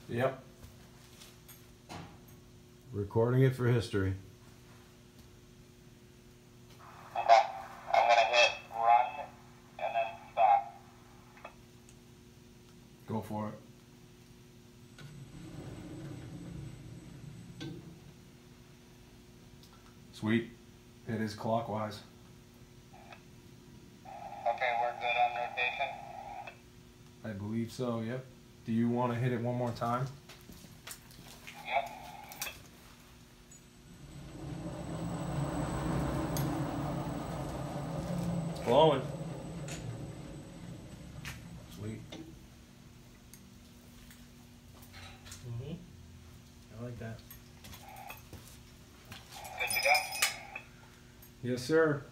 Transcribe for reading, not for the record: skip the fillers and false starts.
Yep. Recording it for history. Okay. I'm gonna hit run and then stop. Go for it. Sweet. It is clockwise. Okay, we're good on rotation. I believe so, yep. Do you want to hit it one more time? Yep. It's blowing. Sweet. I like that. Good to go. Yes, sir.